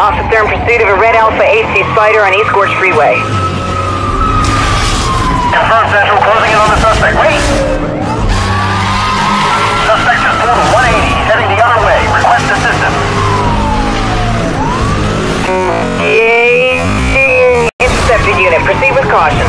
Officer in pursuit of a Red Alpha AC Spider on East Gorge Freeway. Confirm Central, closing in on the suspect. Wait! Suspect is pulled 180, heading the other way. Request assistance. Intercepted unit, proceed with caution.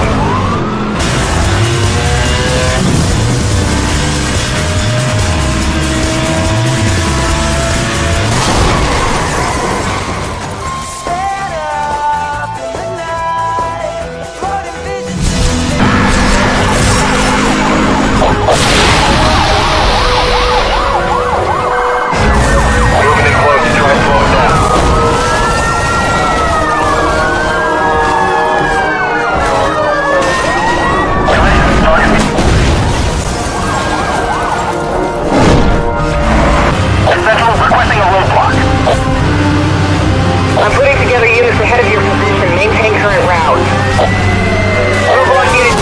I'm putting together units ahead of your position. Maintain current route. Roadblock unit.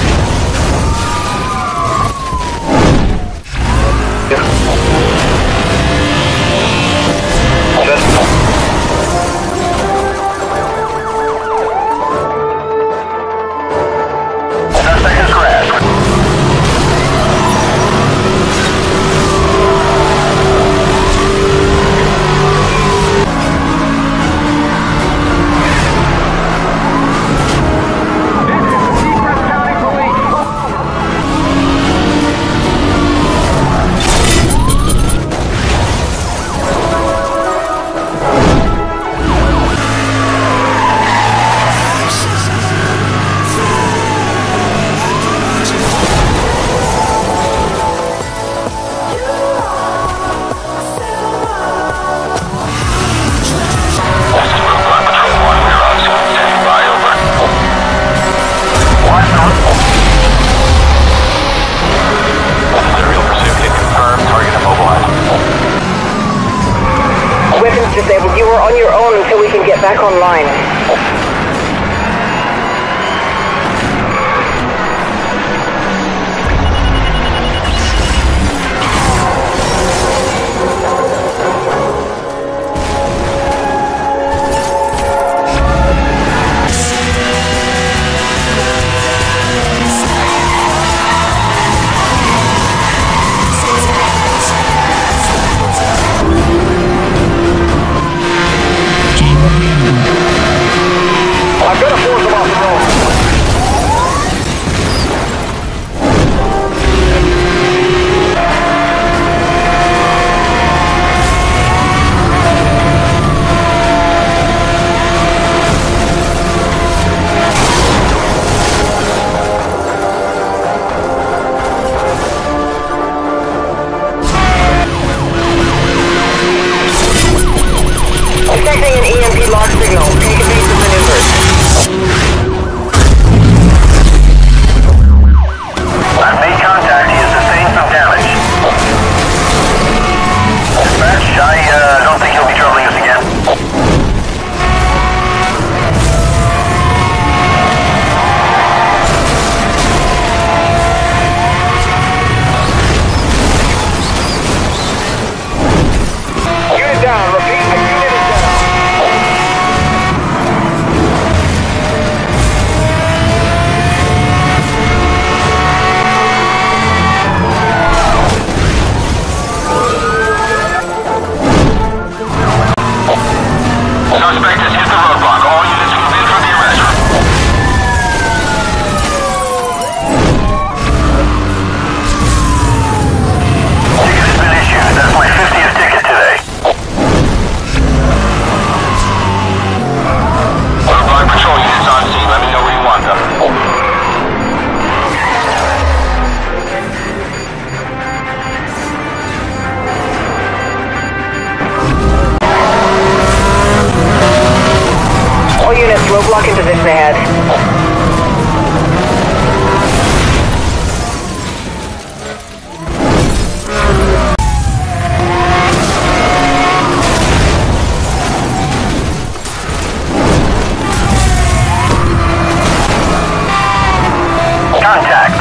Suspect has crashed. Disabled. You are on your own until we can get back online. I'm gonna force them off the road. Detecting an EMP lock signal. Take evasive maneuvers. I've made contact. He has sustained some damage. Dispatch, I don't think he'll be troubling us again. Unit down. Repeat. A unit is down. Suspect has hit the roadblock. All units move in from the arrest room. Ticket has been issued. That's my 50th ticket today. Roadblock patrol units on scene. Let me know where you want them. All units, roadblock in position ahead. Contact.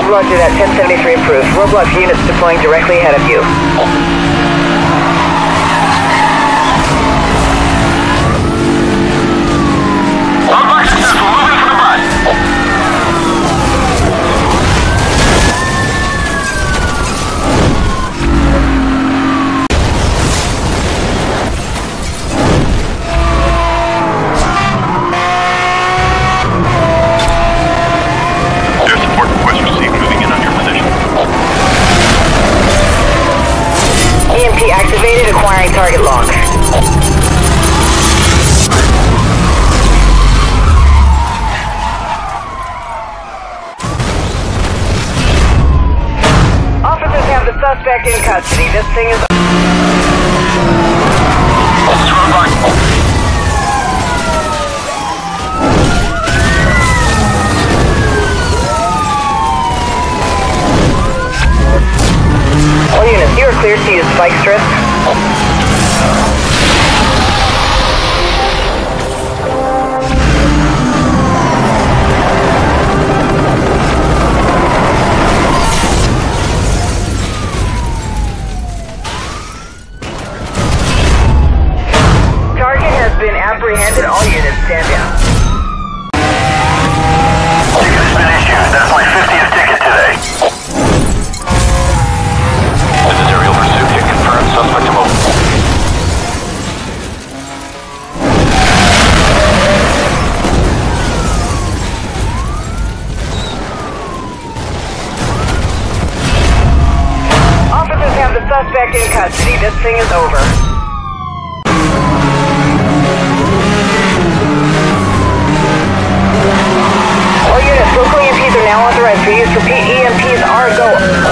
Roger that, 1073 approved. Roadblock units deploying directly ahead of you. Roadblock successful. Moving for the bus. Air support request received. Moving in on your position. EMP activated, acquiring target lock. Officers have the suspect in custody. This thing is... This is Roadblock. All units, you are cleared to use spike strips. Target has been apprehended. All units, stand down. Ticket has been issued. That's my 50th ticket today. This is aerial pursuit. Hit confirmed. Suspect mobile. Officers have the suspect in custody. This thing is over. All units, local EMPs are now authorized for use. Repeat, EMPs are go.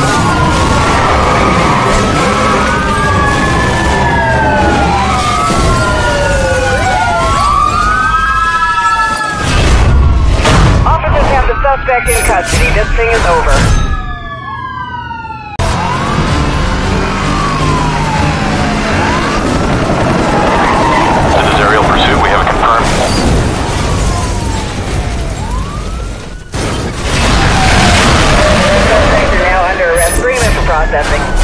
Officers have the suspect in custody. This thing is over. This is aerial pursuit. We have a confirmed. Suspects are now under arrest. Agreement for processing.